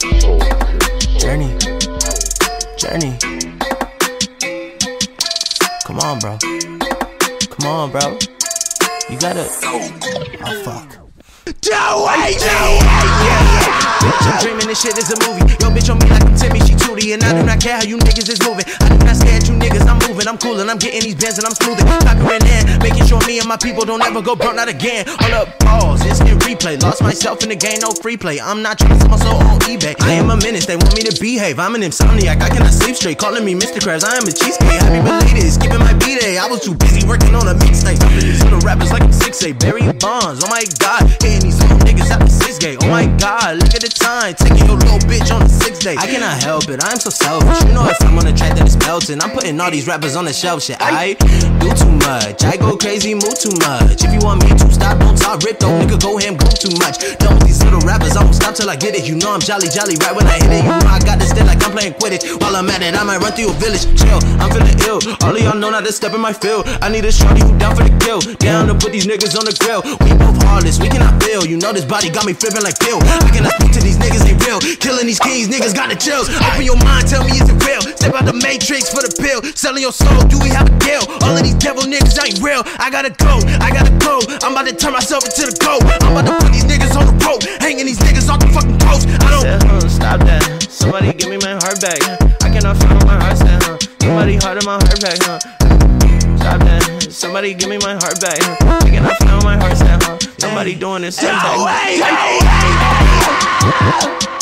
Journey. Come on, bro. Come on, bro. You gotta. Oh, fuck. I'm dreaming this shit is a movie. Yo, bitch on me like I'm Timmy, she Tootie. And I do not care how you niggas is moving. I do not stare at you niggas, I'm moving. I'm coolin', I'm getting these bends and I'm smoothing. Conquering in, making sure me and my people don't ever go burnt out again. Hold up, pause, instant replay. Lost myself in the game, no free play. I'm not trying to sell my soul on eBay. I am a menace, they want me to behave. I'm an insomniac, I cannot sleep straight. Calling me Mr. Krabs, I am a cheesecake. Happy belated, skipping my B-day. I was too busy working on a mixtape. Jumping these little rappers like I'm 6'8". Barry Bonds, oh my god. Hitting these little niggas at the 6th gate. Oh my god, look at the time. Taking your little bitch on the 6th day. I cannot help it, I'm so selfish. You know if I'm on the track that it's melting. I'm putting all these rappers on the shelf shit. I do too much, I go crazy, move too much. If you want me to stop, don't talk, rip though, nigga go ham, go too much. Done with these little rappers, I won't stop till I get it. You know I'm jolly, right when I hit it. You know I got this dead like I'm playing Quidditch. While I'm at it, I might run through your village. Chill, I'm feeling ill. All of y'all know not to step in my field. I need a shorty who down for the kill. Down to put these niggas on the grill. We both heartless, we cannot feel. You know this body got me flipping like pill. I cannot speak to these niggas, they real. Killing these kings, niggas got the chills. Open your mind, tell me is it real? Step out the matrix for the pill. Selling your soul, do we have a deal? All of these devil niggas ain't real. I gotta go, I'm about to turn myself into the goat. I'm about to put these niggas on the rope. Hanging these niggas off the fucking post. I don't stop that. Somebody give me my heart back. I cannot find my heart stand, huh? Somebody heart in my heart back, huh? Stop that. Somebody give me my heart back, huh? I cannot find my heart stand, huh? Somebody doing this.